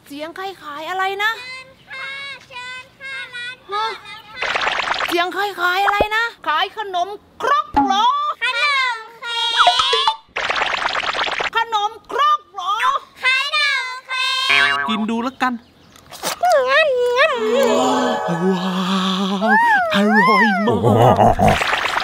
เสียงใครขายอะไรนะเชิญค่ะร้านเปิดแล้วค่ะเสียงใครขายอะไรนะขายขนมครกเหรอขนมเค้กขนมครกเหรอขนมเค้กกินดูแล้วกันว้าวอร่อยมาก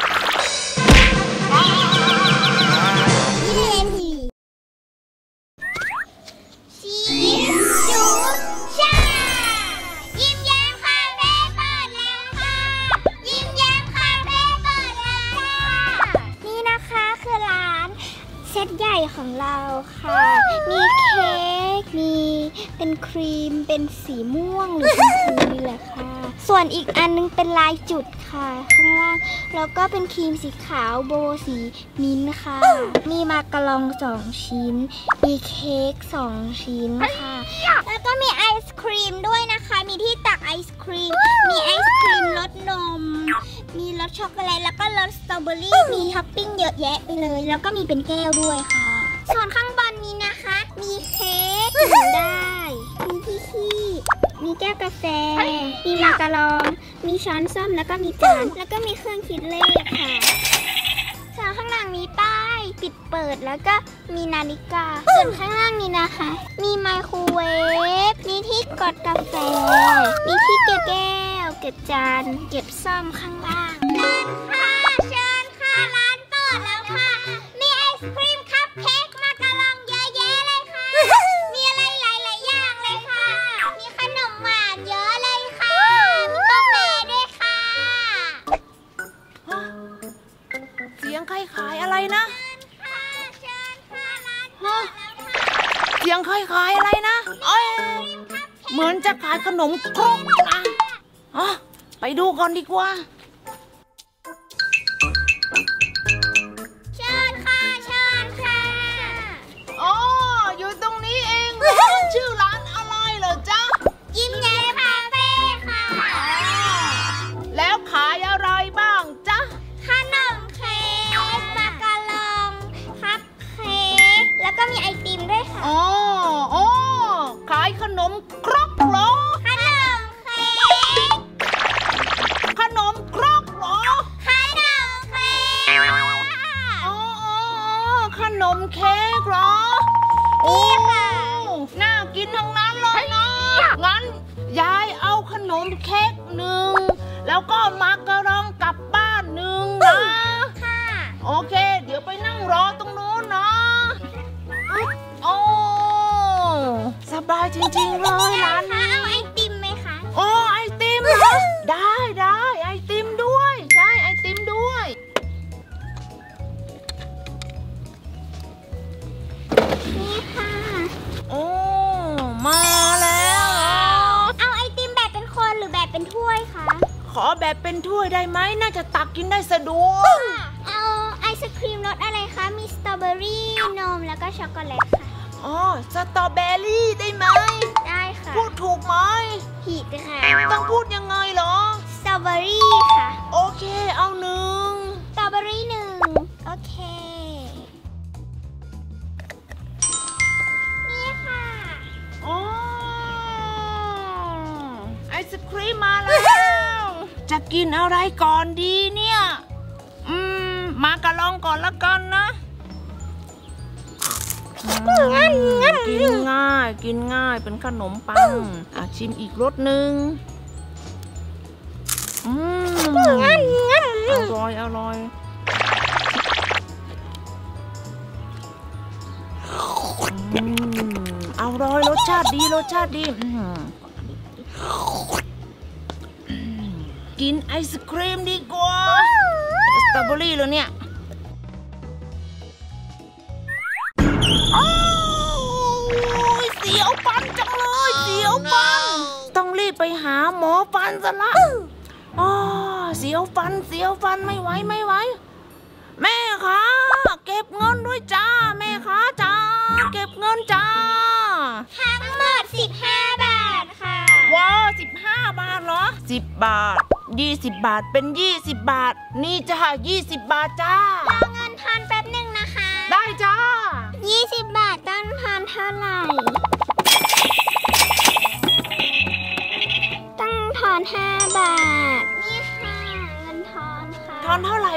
เซตใหญ่ของเราค่ะมีเค้กมีเป็นครีมเป็นสีม่วงหรือชมพูนี่แหละค่ะส่วนอีกอันนึงเป็นลายจุดค่ะข้างล่างแล้วก็เป็นครีมสีขาวโบสีมิ้นท์ค่ะมีมากะลอง2ชิ้นมีเค้ก2ชิ้นค่ะแล้วก็มีไอศครีมด้วยนะคะมีที่ตักไอศครีมมีไอศครีมรสนมมีรสช็อกโกแลตแล้วก็รสสตรอเบอรี่มีท็อปปิ้งเยอะแยะไปเลยแล้วก็มีเป็นแก้วด้วยค่ะส่วนข้างบนนี้นะคะมีเค้กได้มีขี้มีแก้วกาแฟมีมากะลองมีช้อนส้อมแล้วก็มีจานแล้วก็มีเครื่องคิดเลขค่ะส่วนข้างหลังมีป้ายปิดเปิดแล้วก็มีนาฬิกาส่วนข้างล่างนี้นะคะมีไมโครเวฟมีที่กดกาแฟมีที่เก็บแก้วเก็บจานเก็บซ่อมข้างล่างเชิญค่ะร้านเปิดแล้วค่ะมีไอศครีมคัพเค้กมากะลองเยอะแยะเลยค่ะมีอะไรหลายๆอย่างเลยค่ะมีขนมหวานเยอะเลยค่ะมีกาแฟด้วยค่ะเสียงใครขายอะไรนะเชิญค่ะร้านเปิดแล้วค่ะเสียงใครขายอะไรนะเหมือนจะขายขนมครกนะไปดูก่อนดีกว่าเชิญค่ะอ๋ออยู่ตรงนี้เองชื่อร้านอะไรเหรอจ๊ะยิ้มแย้มคาเฟ่ค่ะแล้วขายอะไรบ้างจ๊ะขนมเค้กมากะลองคัพเค้กแล้วก็มีไอติมด้วยค่ะอ๋อขายขนมครกเหรอขนมเค้กขนมครกเหรอขนมเค้กขนมเค้กเหรอนี่ค่ะน่ากินทั้งนั้นเลยนะงั้นยายเอาขนมเค้ก1แล้วก็มักกะรองกลับบ้าน1นะค่ะโอเคเดี๋ยวไปนั่งรอตรงนู้นนะโอ้สบายจริงๆเลยร้านนี้เอาไอติมไหมคะไอติมเหรอได้ไอติมด้วยใช่ไอติมด้วยนี่ค่ะมาแล้วเอาไอติมแบบเป็นคนหรือแบบเป็นถ้วยคะขอแบบเป็นถ้วยได้ไหมน่าจะตักกินได้สะดวกเอาไอศครีมรสอะไรคะมีสตรอเบอรี่นมแล้วก็ช็อกโกแลตค่ะสตรอเบอรี่ได้ไหมได้ค่ะพูดถูกไหมผิดค่ะต้องพูดยังไงเหรอสตรอเบอรี่ค่ะโอเคเอา1 สตรอเบอรี่1โอเคนี่ค่ะไอศครีมมาแล้วจะกินอะไรก่อนดีเนี่ยมากะลองก่อนละกันนะกินง่ายเป็นขนมปังชิมอีกรสหนึ่งอร่อยอร่อยรสชาติดีกินไอศครีมดีกว่าสตรอเบอรี่แล้วเนี่ยเสียวฟันจังเลยเสียวฟันต้องรีบไปหาหมอฟันซะละเสียวฟันไม่ไหวแม่คะเก็บเงินด้วยจ้าแม่คะจ้าเก็บเงินจ้าทั้งหมด15 บาทค่ะว้าว15 บาทเหรอ10 บาท20 บาทเป็น20 บาทนี่จ้า20 บาทจ้ารอเงินทอนแป๊บหนึ่งนะคะได้จ้า 20 บาทต้นทอนเท่าไหร่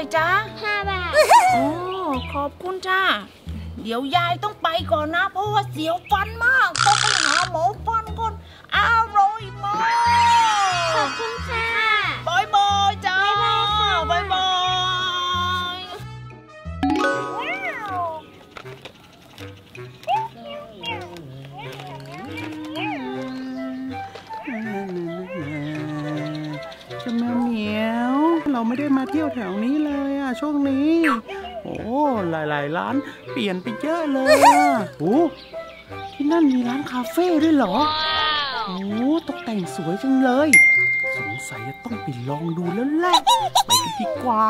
จ๊ะ 5 บาทโอ้ขอบคุณจ้าเดี๋ยวยายต้องไปก่อนนะเพราะว่าเสียวฟันมากต้องไปหาหมอฟันก่อนอร่อยมากขอบคุณค่ะบายบายจ้าบายบายจะมาเหมียวเราไม่ได้มาเที่ยวแถวนี้เลยอ่ะช่วงนี้โอ้หลายร้านเปลี่ยนไปเยอะเลยอ่ะโอ้ที่นั่นมีร้านคาเฟ่ด้วยเหรอโอ้ตกแต่งสวยจังเลยสงสัยจะต้องไปลองดูแล้วแหละไปกันดีกว่า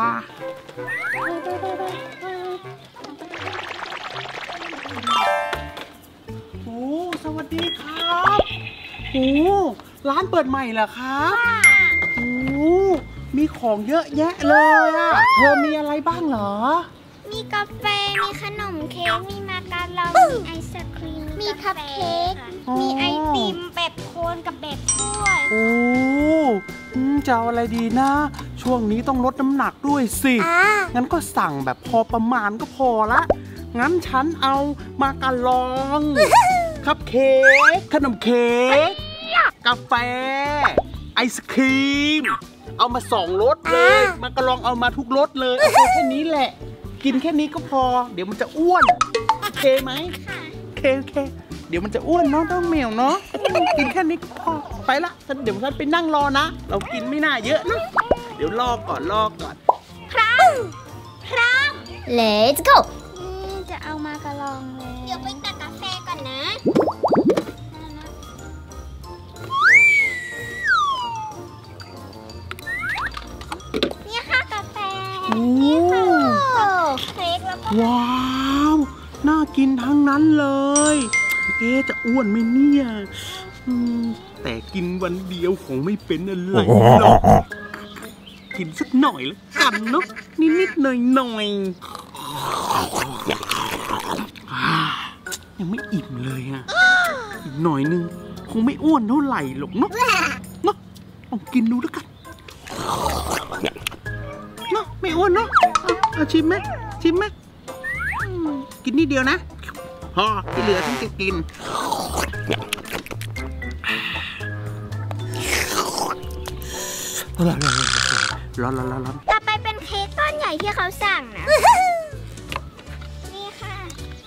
โอ้สวัสดีครับโอ้ร้านเปิดใหม่เหรอครับโอ้มีของเยอะแยะเลยอ่ะเธอมีอะไรบ้างเหรอมีกาแฟมีขนมเค้กมีมาการองมีไอศครีมมีคัพเค้กมีไอติมแบบโคนกับแบบถ้วยโอ้จะเอาอะไรดีนะช่วงนี้ต้องลดน้ำหนักด้วยสิงั้นก็สั่งแบบพอประมาณก็พอละงั้นฉันเอามาการองคัพเค้กขนมเค้กกาแฟไอศครีมเอามา2 รสเลยมาการองเอามาทุกรสเลยเอาแค่นี้แหละกินแค่นี้ก็พอเดี๋ยวมันจะอ้วนโอเคไหมโอเคเดี๋ยวมันจะอ้วนเนาะต้องเหมียวเนาะกินแค่นี้ก็พอไปละเดี๋ยวฉันไปนั่งรอนะเรากินไม่น่าเยอะนะเดี๋ยวรอก่อนพร้อม Let's go จะเอามาการองเลยเดี๋ยวไปตักกาแฟก่อนนะนี่ค่ะกาแฟนี่ค่ะเค้กแล้วก็ว้าวน่ากินทั้งนั้นเลยจะอ้วนไหมเนี่ยแต่กินวันเดียวคงไม่เป็นอะไรหรอกกินสักหน่อยแล้วกันเนาะนิดหน่อยยังไม่อิ่มเลยอ่ะอีกหน่อยนึงคงไม่อ้วนเท่าไหร่หรอกเนาะลองกินดูแล้วกันเนาะไม่อ้วนเนาะเอาชิมไหมกินนิดเดียวนะพอที่เหลือฉันจะกินร้อนต่อไปเป็นเค้กก้อนใหญ่ที่เขาสั่งนะนี่ค่ะ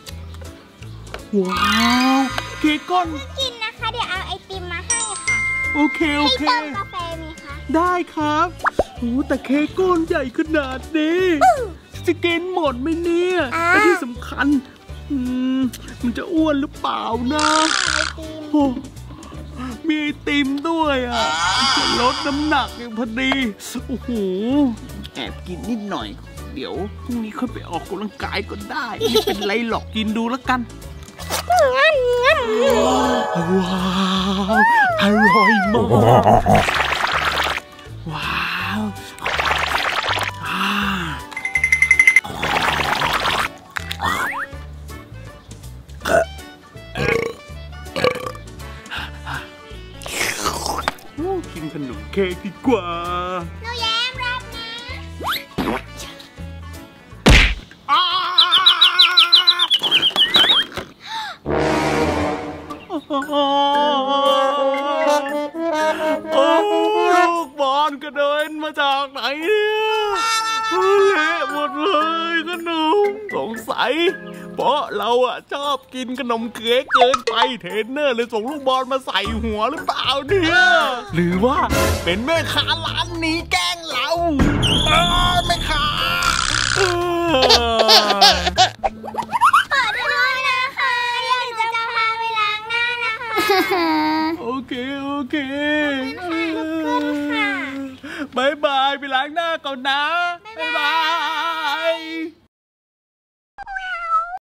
ว้าวเค้กก้อนกินนะคะเดี๋ยวเอาไอติมมาให้ค่ะโอเคให้เติมกาแฟมีคะได้ครับโอ้แต่เค้กก้อนใหญ่ขนาดนี้จะกินหมดไหมเนี่ยและที่สำคัญมันจะอ้วนหรือเปล่านะโอ้มีไอติมด้วยอ่ะจะลดน้ำหนักอย่างพอดีโอ้โหแอบกินนิดหน่อยเดี๋ยวพรุ่งนี้ค่อยไปออกกำลังกายก็ได้ไม่เป็นไรหรอกกินดูแล้วกันว้าวอร่อยมากว้าวกินขนมเค้กดีกว่าหนูแย้มรับนะลูกบอลกระเด็นมาจากไหนเนี่ยเละหมดเลยขนมสงสัยเพราะเราชอบกินขนมเค้กเกินไปเทรนเนอร์เลยส่งลูกบอลมาใส่หัวหรือเปล่าเนี่ยหรือว่าเป็นแม่ค้าร้านนี้แกล้งเราแม่ค้าขอโทษนะคะเดี๋ยวหนูจะพาไปล้างหน้านะคะโอเคบ๊ายบายไปล้างหน้าก่อนนะบ๊ายบาย